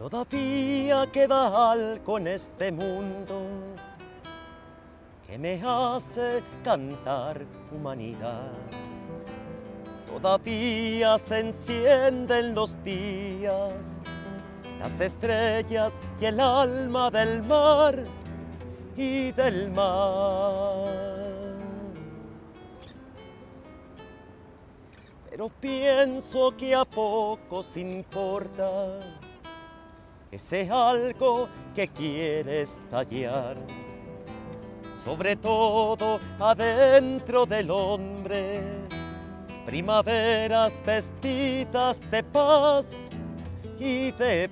Todavía queda algo en este mundo que me hace cantar humanidad. Todavía se encienden los días, las estrellas y el alma del mar y del mar. Pero pienso que a pocos importa ese algo que quiere estallar, sobre todo adentro del hombre, primaveras vestidas de paz y de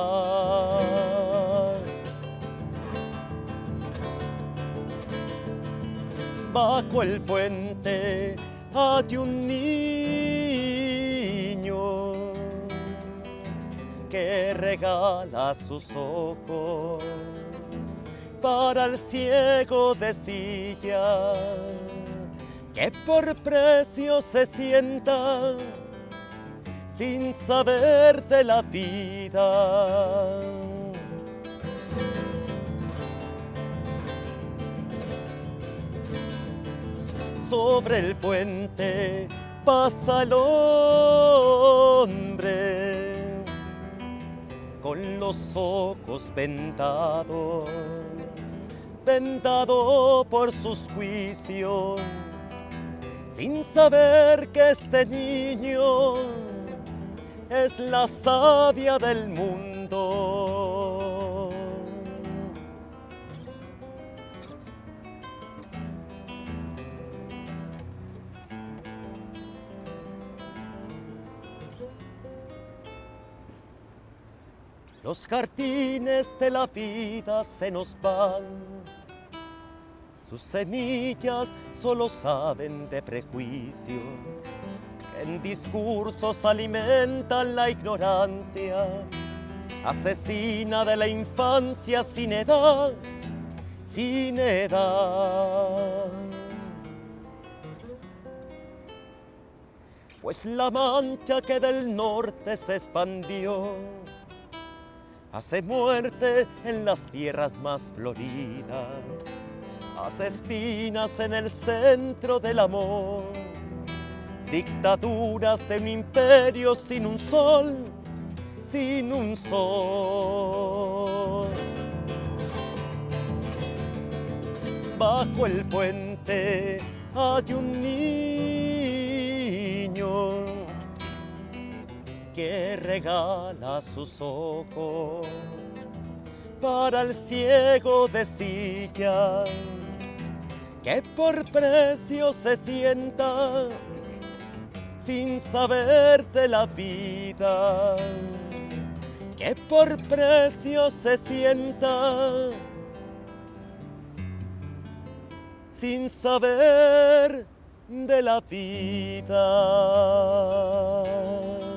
paz. Bajo el puente hay un niño que regala sus ojos para el ciego de silla, que por precio se sienta sin saber de la vida. Sobre el puente pasa el hombre con los ojos vendados, vendado por sus juicios, sin saber que este niño es la savia del mundo. Los jardines de la vida se nos van, sus semillas solo saben de prejuicio, en discursos alimentan la ignorancia, asesina de la infancia sin edad, sin edad. Pues la mancha que del norte se expandió hace muerte en las tierras más floridas, hace espinas en el centro del amor, dictaduras de un imperio sin un sol, sin un sol. Bajo el puente hay un niño que regala sus ojos para el ciego de silla, que por precio se sienta sin saber de la vida, que por precio se sienta sin saber de la vida.